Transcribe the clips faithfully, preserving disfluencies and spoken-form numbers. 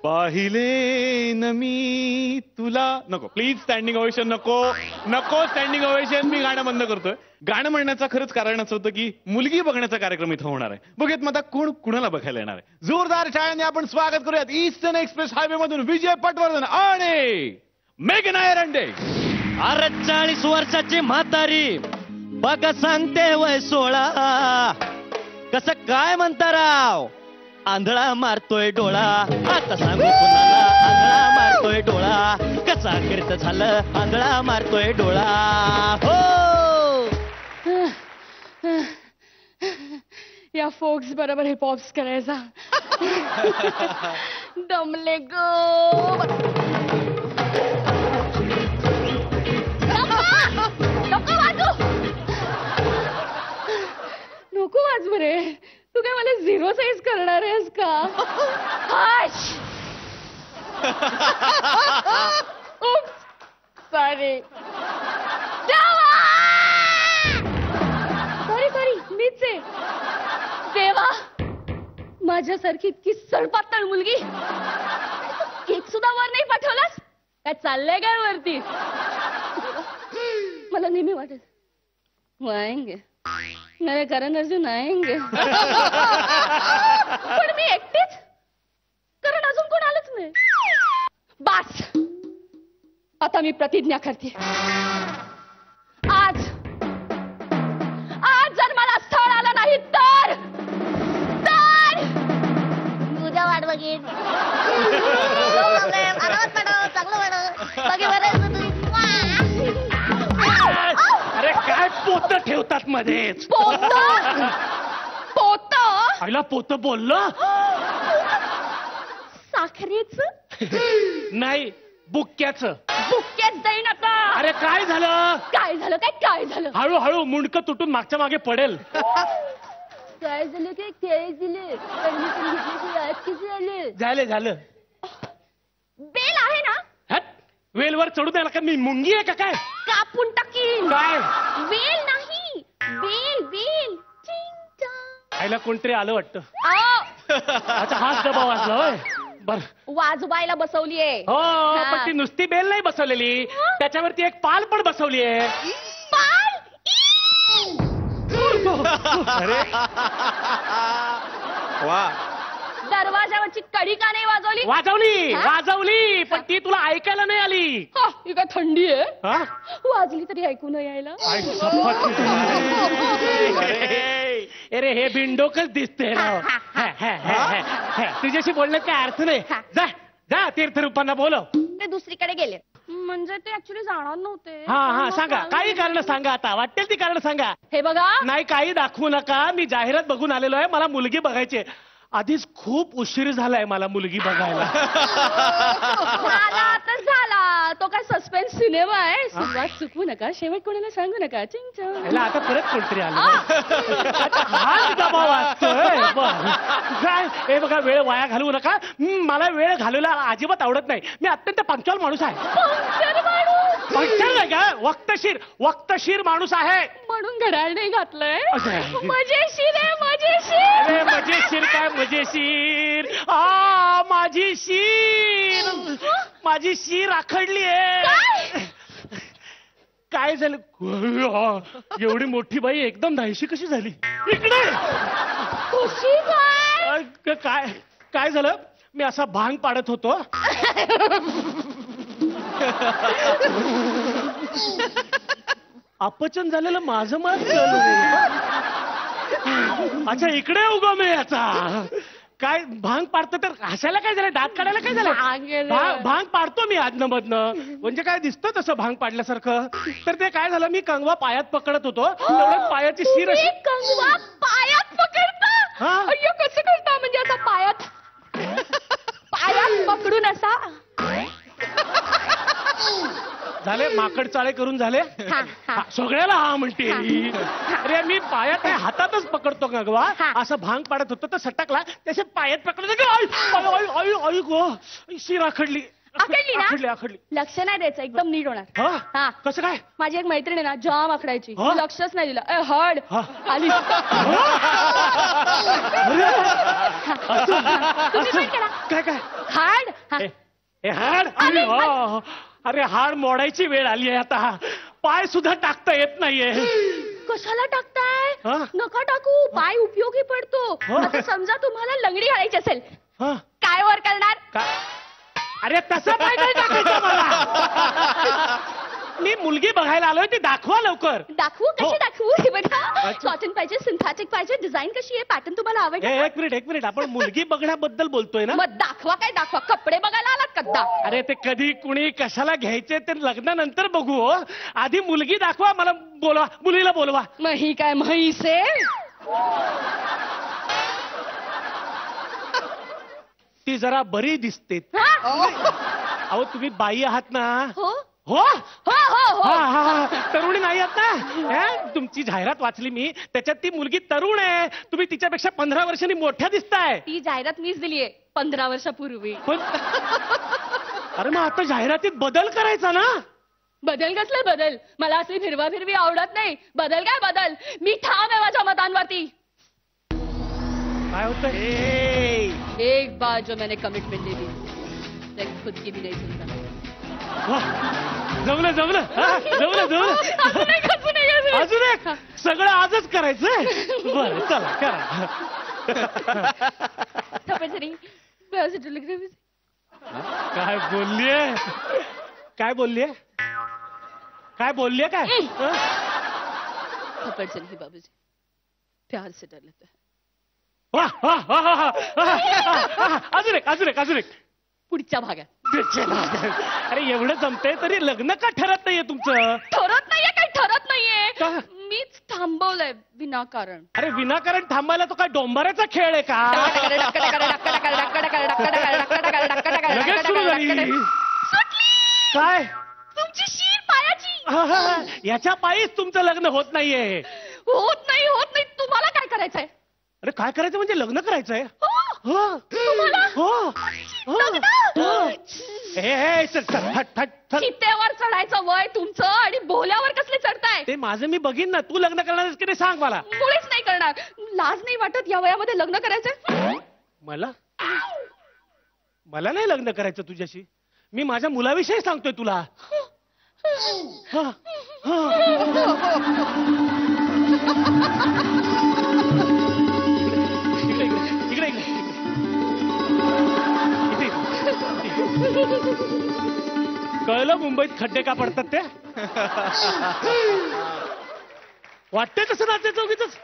पाहिले न मी तुला. नको प्लीज स्टँडिंग ओवेशन नको नको स्टँडिंग ओवेशन. मी गाणं बंद करतोय. गाणं म्हणण्याचं खरंच कारण असं होतं की मुलगी बघण्याचा कार्यक्रम इथं होणार आहे. बघूयात मग आता कोण कुणाला बघायला येणार आहे. जोरदार टाळ्यांनी आपण स्वागत करूयात ईस्टर्न एक्सप्रेस हायवे मधून विजय पटवर्धन आणि मेघना एरंडे. अरे चाळीस वर्षाची म्हातारी बघ सांगते वय सोळा. कसं काय म्हणता राव, आंधळा मारतोय डोळा. आता सांगू कुणाला आंधळा मारतोय डोळा. कसा करत झालं आंधळा मारतोय डोळा. हो या फोक्स बरोबर हे पॉप्स करायचा. दमले गो. नको वाजू नको वाज बरे. तू काय मला झिरो साईज करणार आहेस का? सॉरी सॉरी सॉरी मीच आहे. देवा, माझ्यासारखी इतकी सळपातळ मुलगी केक सुद्धा वर नाही पाठवलास. काय चाललंय काय वरती? मला नेहमी वाटत वायंगे नाही करण अर्जुन आएंगे. पण मी एकटीच, कारण अजून कोण आलंच नाही. बास, आता मी प्रतिज्ञा करते. आज आज जर मला स्थळ आलं नाही तर तर तुझ्या वाट बघीन. अरे काय पोत ठेवतात मध्येच. पोत पोत आईला पोत बोललं. साखरेच नाही, बुक्क्याचं. बुक्क्यात जाईन आता. अरे काय झालं काय झालं काय काय झालं? हळूहळू मुंडकं तुटून मागच्या मागे पडेल. काय झालं काय काय झालं? परमिशन घेतल्याशिवाय आज किती झालं? झालं झालं. बेल आहे ना? हट, वेलवर चढू द्यायला का मी मुंगी आहे का काय? कापून टाकीन. काय बेल नाही, बेल बेल. आईला कोणतरी आलं वाटतं. आओ, अच्छा, हाच डबा वाजला होय. बर, वाजवायला बसवलीये. हो, हा. पण ती नुसती बेल नाही बसवलेली, त्याच्यावरती एक पाल पण बसवली आहे. पाल. अरे वा. दरवाजावरची कडी का नाही वाजवली? वाजवली हा? वाजवली, पण ती तुला ऐकायला नाही आली. हा, ही काय थंडी आहे? हा? वाजली तरी ऐकू नाही यायला. आई शपथ. अरे हे बिंडोकच दिसते राव. तुझ्याशी बोलण्यात काय अर्थ नाही. जा जा तीर्थरूपांना बोलव. ते दुसरीकडे गेले. म्हणजे ते ऍक्च्युली जाणार नव्हते. हा हा सांगा, काही कारण सांगा. आता वाटेल ती कारण सांगा. हे बघा, नाही काही दाखवू नका. मी जाहिरात बघून आलेलो आहे. मला मुलगी बघायची. आधीच खूप उशीर झालाय मला मुलगी बघायला. झाला आता झाला. तो काय सस्पेन्स सिनेमा आहे. सुरुवात चुकवू नका, शेवट कोणाला सांगू नका. चिंच. आता परत कोणतरी आलं. हाच दबाव असतोय. काय हे बघा, वेळ वाया घालवू नका. मला वेळ घालवायला अजिबात आवडत नाही. मी अत्यंत पंक्च्युअल माणूस आहे. पंक्च्युअल नाही का, वक्तशीर वक्तशीर माणूस आहे. म्हणून घड्याळ नाही घातलंय. असं. मजेशीर आहे मजेशीर. अरे मजेशीर काय मजेशीर. आ माझी शीर, माझी शीर आखडली आहे. काय झालं? एवढी मोठी बाई एकदम धायशी कशी झाली? इकडे खुशी काय? काय काय झालं? मी असा भांग पाडत होतो. अपचन झालेलं माझं मत. अच्छा, इकडे उगम आहे याचा. काय भांग पाडतो तर हसायला काय झालं? दात काढायला काय झालं? भांग पाडतो मी आदनं मधनं. म्हणजे काय दिसतं तसं भांग पाडल्यासारखं. तर ते काय झालं, मी कंगवा पायात पकडत होतो. तेवढ्यात पायाची शिर अशी. कंगवा पायात पकडता? अय्यो, कसं करता? म्हणजे आता पायात पायात पकडून असा. झाले माकड चाळे करून झाले. सगळ्याला हा म्हणते. अरे मी पायात हातातच पकडतो कंगवा. असं भांग पाडत होतो तर सटकला. त्याचे पायात पकडलं. गो शिर आखडली. आखडली ना? आखडली आखडली. लक्ष नाही द्यायचं, एकदम नीट होणार. हा, कसं काय? माझी एक मैत्रीण आहे ना, जाम आखडायची. लक्षच नाही दिलं. ए हड आली. तुम्ही पण केला काय काय? हाड हे हाड अरे, अरे, अरे हाड मोडायची वेळ आली आहे आता. पाय सुद्धा टाकता येत नाहीये. कशाला टाकताय? हा? नका टाकू, पाय उपयोगी पडतो. हा? आता समजा तुम्हाला लंगडी घालायची असेल, हा? काय वर करणार? काय? अरे तसं पाय नाही टाकायचं मला. मी मुलगी बघायला आलोय, ती दाखवा लवकर. दाखवू? कशी हो. दाखवू? हे बघा, अच्छा. कॉटन पाहिजे, सिंथेटिक पाहिजे, डिझाईन कशी आहे, पॅटर्न तुम्हाला ए, आवडलं? एक मिनिट एक मिनिट आपण मुलगी बघण्याबद्दल बोलतोय ना. मग दाखवा काय दाखवा? कपडे बघायला आलात का? दाखवा. अरे ते कधी कुणी कशाला घ्यायचे ते लग्नानंतर बघू हो. आधी मुलगी दाखवा, मला बोलवा, मुलीला बोलवा. मग ही काय म्हैस आहे? ती जरा बरी दिसते. हा? अहो तुम्ही बाई आहात ना. हो हो हो हो हा हो हा हा. तरुणी नाही आहात ना. हे? तुमची जाहिरात वाचली मी, त्याच्यात ती मुलगी तरुण आहे. तुम्ही तिच्यापेक्षा पंधरा वर्षांनी मोठ्या दिसताय. ती जाहिरात मीच दिलीये पंधरा वर्षापूर्वी. पण अरे मग आता जाहिरातीत बदल करायचा ना. बदल कसला बदल? मला असली फिरवा फिरवी आवडत नाही. बदल काय बदल? मी ठाम आहे माझ्या मतांवरती. काय होतं? एक बार जो मैंने कमिटमेंट दे दी, मैं खुद की भी नहीं सुनता. जमलं जमलं हा, जमलं जमलं. अजून एक, अजून एक, अजून एक. अजून एक सगळं आजच करायचंय. बरं चला करा. तपस्वी, व्यवस्थित लग्न होईल. काय बोललीये? काय बोललीये? काय बोललीये काय? हं? थप्पड़ से नहीं बाबूजी, प्यार से डर लगता है. वा, वा, वा, वा, वा, वा, वा. अजून एक अजून एक अजून एक. पुढच्या भागात. अरे एवढं जमतंय तरी लग्न का ठरत नाहीये तुमचं? ठरत नाहीये, काही ठरत नाहीये. का? मीच थांबवलंय विनाकारण. अरे विनाकारण थांबायला तो काय डोंबाऱ्याचा खेळ आहे का? लगेच सुरू झाली. काय? तुमची शीर पायाची. हा, हा, हा. याच्या पायीच तुमचं लग्न होत नाहीये. होत नाही, होत नाही. तुम्हाला काय करायचंय? अरे काय करायचं म्हणजे लग्न करायचंय? हो? हो तुम्हाला? हो हो. हो. हे, हे, चल, चल, हट, हट, चल. चितेवर चढायचं वय तुमचं आणि बोल्यावर कसले चढताय? ते माझं मी बघीन ना. तू लग्न करणार आहेस की नाही सांग मला. मुळीच नाही करणार. लाज नाही वाटत या वयामध्ये लग्न करायचं? मला मला नाही लग्न करायचं तुझ्याशी. मी माझ्या मुलाविषयी सांगतोय तुला. हा, हा. इकडे, इकडे, इकडे, इकडे. इथे, इथे. कळलं मुंबईत खड्डे का पडतात ते? वाटतंय तसं नाचायचं उगीच.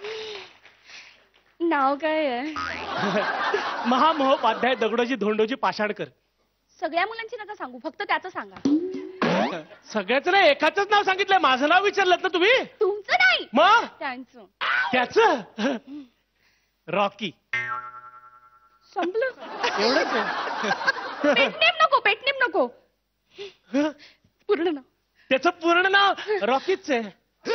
नाव काय आहे? महामहोपाध्याय दगडोजी धोंडोजी पाषाणकर. सगळ्या मुलांची नका सांगू, फक्त त्याचं सांगा. सगळ्याच नाही, एकाच नाव सांगितलंय. माझं नाव विचारलं ना तुम्ही? तुमचं नाही, मग त्यांचं. त्याच रॉकी. संपलं. एवढंच आहे. पेटनेम नको, पेटनेम नको. पूर्ण नाव. त्याचं पूर्ण नाव रॉकीच आहे.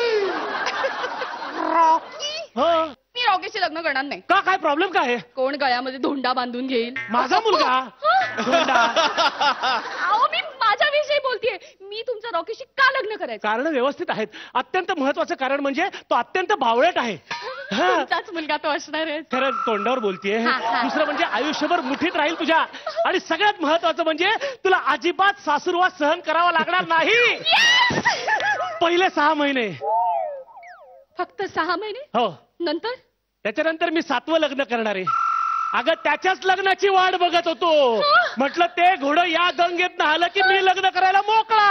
रॉकी? हो. मी रॉकीशी लग्न करणार नाही. का? काय प्रॉब्लेम काय आहे? कोण गळ्यामध्ये धोंडा बांधून घेईल? माझा मुलगा. धोंडा. अहो मी माझ्याविषयी बोलतेय. मी तुमच्या रॉकीशी का लग्न करायचं? कारण व्यवस्थित आहेत. अत्यंत महत्वाचं कारण म्हणजे तो अत्यंत बावळट आहे. तुमचाच मुलगा तो असणार आहे. खरं तोंडावर बोलतीये. हा, हा. दुसरं म्हणजे आयुष्यभर मुठीत राहील तुझ्या. आणि सगळ्यात महत्वाचं म्हणजे तुला अजिबात सासुरवास सहन करावा लागणार नाही. पहिले सहा महिने. फक्त सहा महिने? हो. नंतर? त्याच्यानंतर मी सातवं लग्न करणार आहे. अगं त्याच्याच लग्नाची वाट बघत होतो. म्हटलं ते घोडं या गंगेत नाहलं की मी लग्न करायला मोकळा.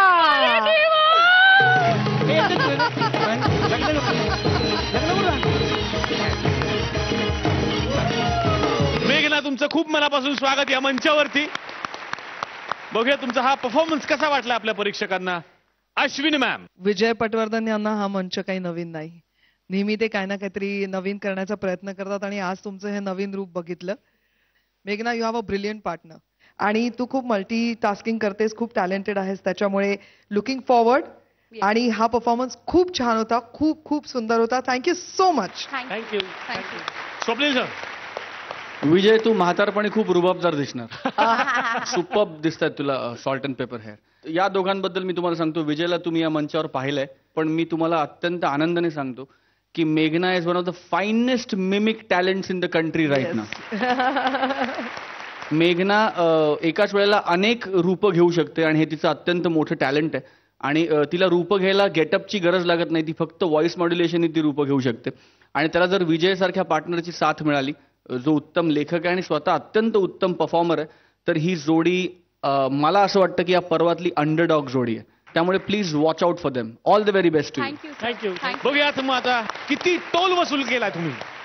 मेघना, तुमचं खूप मनापासून स्वागत या मंचावरती. बघूया तुमचा हा परफॉर्मन्स कसा वाटला आपल्या परीक्षकांना. अश्विनी मॅम. विजय पटवर्धन यांना हा मंच काही नवीन नाही. नेहमी ते काही ना काहीतरी नवीन करण्याचा प्रयत्न करतात आणि आज तुमचं हे नवीन रूप बघितलं. मेघना, you have a brilliant partner आणि तू खूप मल्टी टास्किंग करतेस, खूप टॅलेंटेड आहेस. त्याच्यामुळे लुकिंग फॉरवर्ड. आणि हा परफॉर्मन्स खूप छान होता, खूप खूप सुंदर होता. Thank you so much. Thank you. Thank you. Swapnil sir. Vijay, तू म्हातारपणी खूप रुबाबदार दिसणार. सुपर्ब दिसतात तुला सॉल्ट अँड पेपर हेअर. या दोघांबद्दल मी तुम्हाला सांगतो, विजयला तुम्ही या मंचावर पाहिलंय, पण मी तुम्हाला अत्यंत आनंदाने सांगतो की मेघना is one of the finest mimic talents in the country right now. मेघना अ, एकाच वेळेला अनेक रूपं घेऊ शकते आणि हे तिचं अत्यंत मोठं टॅलेंट आहे. आणि अ, तिला रूपं घ्यायला गेटअपची गरज लागत नाही. ती फक्त व्हॉइस मॉड्युलेशन ती रूपं घेऊ शकते. आणि त्याला जर विजयसारख्या पार्टनरची साथ मिळाली, जो उत्तम लेखक आहे आणि स्वतः अत्यंत उत्तम परफॉर्मर आहे, तर ही जोडी अ, मला असं वाटतं की या पर्वातली अंडरडॉग जोडी आहे. त्यामुळे please watch out for them. All the very best to you. Thank you thank you thank you बघूया मग आता किती टोल वसूल केला तुम्ही.